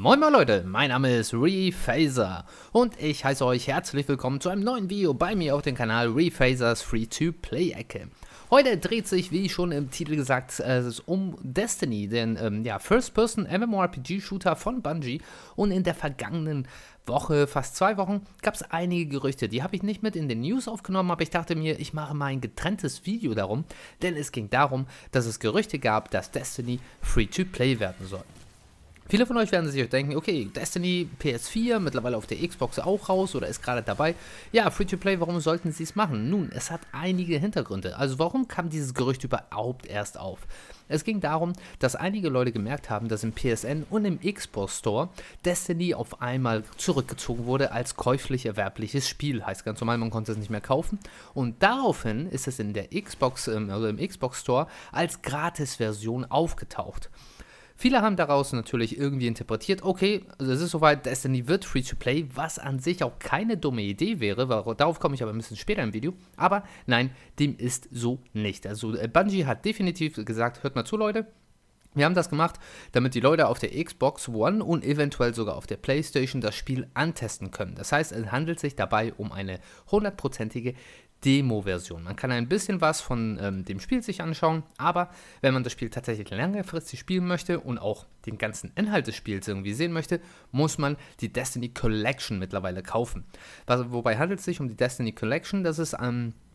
Moin moin Leute, mein Name ist RePhaser und ich heiße euch herzlich willkommen zu einem neuen Video bei mir auf dem Kanal RePhasers Free-to-Play-Ecke. Heute dreht sich, wie schon im Titel gesagt, um Destiny, den First-Person-MMORPG-Shooter von Bungie, und in der vergangenen Woche, fast 2 Wochen, gab es einige Gerüchte. Die habe ich nicht mit in den News aufgenommen, aber ich dachte mir, ich mache mal ein getrenntes Video darum, denn es ging darum, dass es Gerüchte gab, dass Destiny Free-to-Play werden soll. Viele von euch werden sich denken, okay, Destiny PS4, mittlerweile auf der Xbox auch raus oder ist gerade dabei. Ja, Free-to-Play, warum sollten sie es machen? Nun, es hat einige Hintergründe. Also warum kam dieses Gerücht überhaupt erst auf? Es ging darum, dass einige Leute gemerkt haben, dass im PSN und im Xbox Store Destiny auf einmal zurückgezogen wurde als käuflich erwerbliches Spiel. Heißt ganz normal, man konnte es nicht mehr kaufen. Und daraufhin ist es in der Xbox, also im Xbox Store als Gratis-Version aufgetaucht. Viele haben daraus natürlich irgendwie interpretiert, okay, also es ist soweit, Destiny wird Free-to-Play, was an sich auch keine dumme Idee wäre, darauf komme ich aber ein bisschen später im Video, aber nein, dem ist so nicht. Also Bungie hat definitiv gesagt, hört mal zu Leute, wir haben das gemacht, damit die Leute auf der Xbox One und eventuell sogar auf der PlayStation das Spiel antesten können. Das heißt, es handelt sich dabei um eine 100%ige Demo-Version. Man kann ein bisschen was von dem Spiel sich anschauen, aber wenn man das Spiel tatsächlich längerfristig spielen möchte und auch den ganzen Inhalt des Spiels irgendwie sehen möchte, muss man die Destiny Collection mittlerweile kaufen. Wobei handelt es sich um die Destiny Collection, das ist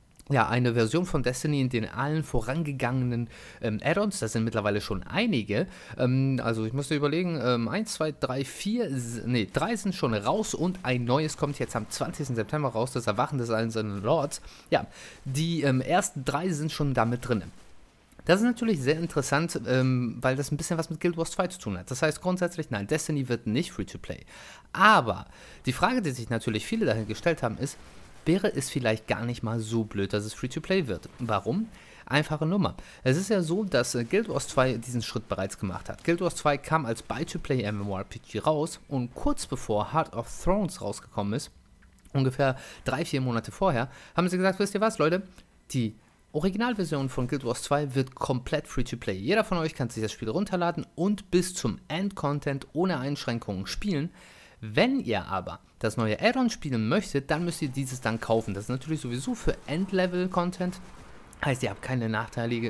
eine Version von Destiny in den allen vorangegangenen Add-ons, das sind mittlerweile schon einige, also ich musste überlegen, 1, 2, 3, 4, 3 sind schon raus und ein neues kommt jetzt am 20. September raus, das Erwachen des Einzelnen Lords. Ja, die ersten 3 sind schon damit drin. Das ist natürlich sehr interessant, weil das ein bisschen was mit Guild Wars 2 zu tun hat. Das heißt grundsätzlich, nein, Destiny wird nicht Free-to-Play. Aber die Frage, die sich natürlich viele dahin gestellt haben, ist, wäre es vielleicht gar nicht mal so blöd, dass es Free-to-Play wird. Warum? Einfache Nummer. Es ist ja so, dass Guild Wars 2 diesen Schritt bereits gemacht hat. Guild Wars 2 kam als Buy-to-Play MMORPG raus und kurz bevor Heart of Thrones rausgekommen ist, ungefähr 3-4 Monate vorher, haben sie gesagt, wisst ihr was, Leute, die Originalversion von Guild Wars 2 wird komplett Free-to-Play. Jeder von euch kann sich das Spiel runterladen und bis zum End-Content ohne Einschränkungen spielen. Wenn ihr aber das neue Add-on spielen möchtet, dann müsst ihr dieses dann kaufen. Das ist natürlich sowieso für End-Level-Content. Heißt, ihr habt keine Nachteile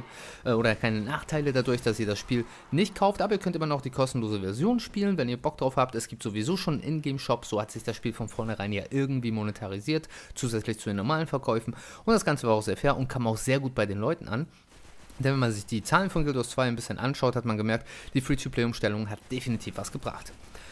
dadurch, dass ihr das Spiel nicht kauft, aber ihr könnt immer noch die kostenlose Version spielen, wenn ihr Bock drauf habt. Es gibt sowieso schon einen Ingame-Shop, so hat sich das Spiel von vornherein ja irgendwie monetarisiert, zusätzlich zu den normalen Verkäufen. Und das Ganze war auch sehr fair und kam auch sehr gut bei den Leuten an. Denn wenn man sich die Zahlen von Guild Wars 2 ein bisschen anschaut, hat man gemerkt, die Free-to-Play-Umstellung hat definitiv was gebracht.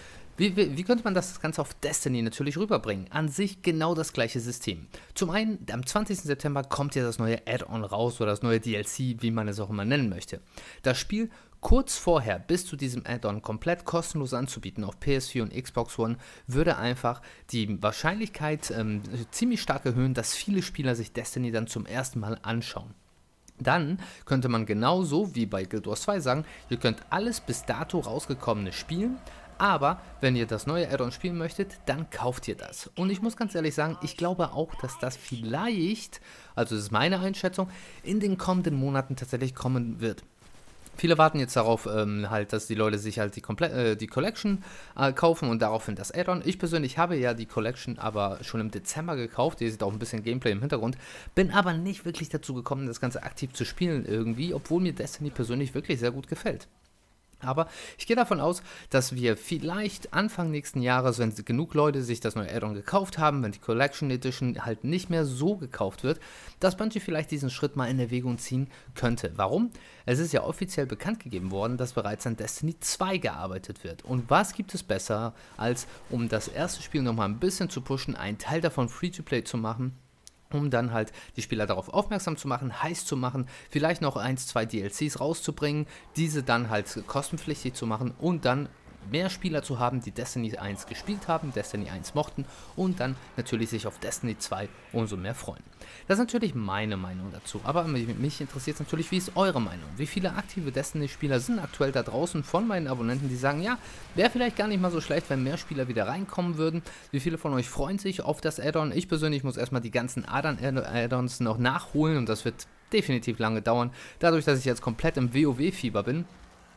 Wie könnte man das Ganze auf Destiny natürlich rüberbringen? An sich genau das gleiche System. Zum einen, am 20. September kommt ja das neue Add-on raus oder das neue DLC, wie man es auch immer nennen möchte. Das Spiel kurz vorher bis zu diesem Add-on komplett kostenlos anzubieten auf PS4 und Xbox One würde einfach die Wahrscheinlichkeit ziemlich stark erhöhen, dass viele Spieler sich Destiny dann zum ersten Mal anschauen. Dann könnte man genauso wie bei Guild Wars 2 sagen, ihr könnt alles bis dato rausgekommene spielen, aber wenn ihr das neue Add-on spielen möchtet, dann kauft ihr das. Und ich muss ganz ehrlich sagen, ich glaube auch, dass das vielleicht, also das ist meine Einschätzung, in den kommenden Monaten tatsächlich kommen wird. Viele warten jetzt darauf, dass die Leute sich halt die Collection kaufen und daraufhin das Add-on. Ich persönlich habe ja die Collection aber schon im Dezember gekauft. Ihr seht auch ein bisschen Gameplay im Hintergrund. Bin aber nicht wirklich dazu gekommen, das Ganze aktiv zu spielen irgendwie, obwohl mir Destiny persönlich wirklich sehr gut gefällt. Aber ich gehe davon aus, dass wir vielleicht Anfang nächsten Jahres, wenn genug Leute sich das neue Add-on gekauft haben, wenn die Collection Edition halt nicht mehr so gekauft wird, dass Bungie vielleicht diesen Schritt mal in Erwägung ziehen könnte. Warum? Es ist ja offiziell bekannt gegeben worden, dass bereits an Destiny 2 gearbeitet wird. Und was gibt es besser, als um das erste Spiel nochmal ein bisschen zu pushen, einen Teil davon Free-to-Play zu machen, um dann halt die Spieler darauf aufmerksam zu machen, heiß zu machen, vielleicht noch 1, 2 DLCs rauszubringen, diese dann halt kostenpflichtig zu machen und dann mehr Spieler zu haben, die Destiny 1 gespielt haben, Destiny 1 mochten und dann natürlich sich auf Destiny 2 umso mehr freuen. Das ist natürlich meine Meinung dazu, aber mich interessiert natürlich, wie ist eure Meinung? Wie viele aktive Destiny-Spieler sind aktuell da draußen von meinen Abonnenten, die sagen, ja, wäre vielleicht gar nicht mal so schlecht, wenn mehr Spieler wieder reinkommen würden. Wie viele von euch freuen sich auf das Add-on? Ich persönlich muss erstmal die ganzen Add-ons noch nachholen und das wird definitiv lange dauern, dadurch, dass ich jetzt komplett im WoW-Fieber bin.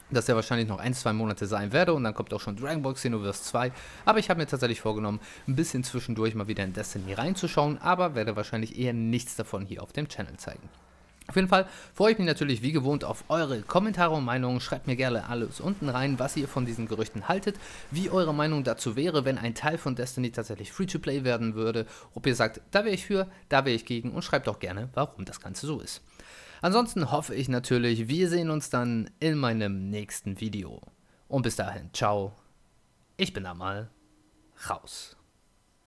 dass der wahrscheinlich noch 1-2 Monate sein werde und dann kommt auch schon Dragon Ball Xenoverse 2. Aber ich habe mir tatsächlich vorgenommen, ein bisschen zwischendurch mal wieder in Destiny reinzuschauen, aber werde wahrscheinlich eher nichts davon hier auf dem Channel zeigen. Auf jeden Fall freue ich mich natürlich wie gewohnt auf eure Kommentare und Meinungen. Schreibt mir gerne alles unten rein, was ihr von diesen Gerüchten haltet, wie eure Meinung dazu wäre, wenn ein Teil von Destiny tatsächlich Free-to-Play werden würde. Ob ihr sagt, da wäre ich für, da wäre ich gegen und schreibt auch gerne, warum das Ganze so ist. Ansonsten hoffe ich natürlich, wir sehen uns dann in meinem nächsten Video. Und bis dahin, ciao, ich bin da mal raus.